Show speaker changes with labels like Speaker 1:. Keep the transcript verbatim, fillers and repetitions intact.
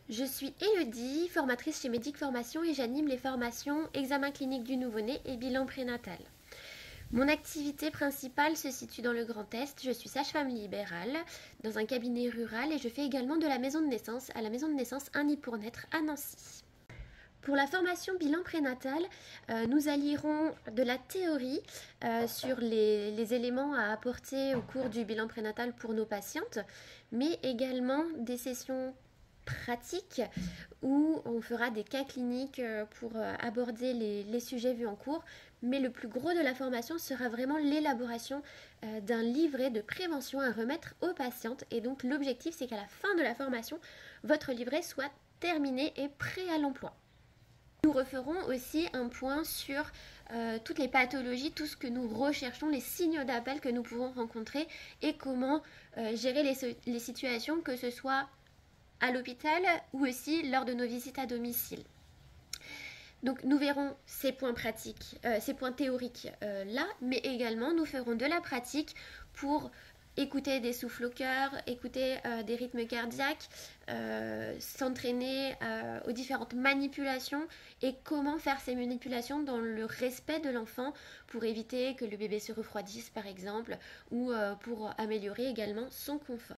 Speaker 1: Je suis Élodie, formatrice chez Medic Formation et j'anime les formations examen clinique du nouveau-né et bilan prénatal. Mon activité principale se situe dans le Grand Est. Je suis sage-femme libérale dans un cabinet rural et je fais également de la maison de naissance à la maison de naissance Un nid pour naître à Nancy. Pour la formation bilan prénatal, euh, nous allierons de la théorie euh, sur les, les éléments à apporter au cours du bilan prénatal pour nos patientes, mais également des sessions pratiques où on fera des cas cliniques pour aborder les, les sujets vus en cours, mais le plus gros de la formation sera vraiment l'élaboration euh, d'un livret de prévention à remettre aux patientes, et donc l'objectif c'est qu'à la fin de la formation, votre livret soit terminé et prêt à l'emploi. Nous referons aussi un point sur euh, toutes les pathologies, tout ce que nous recherchons, les signaux d'appel que nous pouvons rencontrer et comment euh, gérer les, les situations, que ce soit à l'hôpital ou aussi lors de nos visites à domicile. Donc nous verrons ces points pratiques, euh, ces points théoriques euh, là, mais également nous ferons de la pratique pour écouter des souffles au cœur, écouter euh, des rythmes cardiaques, euh, s'entraîner euh, aux différentes manipulations et comment faire ces manipulations dans le respect de l'enfant pour éviter que le bébé se refroidisse par exemple, ou euh, pour améliorer également son confort.